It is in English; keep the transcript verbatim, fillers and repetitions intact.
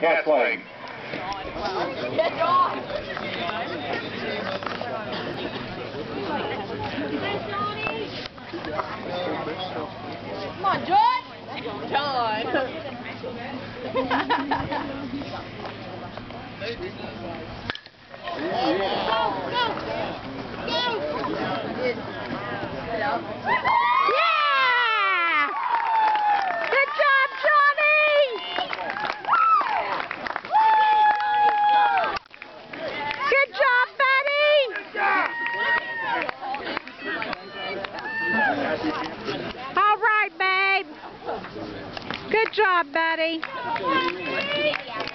Kesling. Come on, John. John. Yeah! Good job, Johnny! Good job, Betty! All right, babe. Good job, Betty.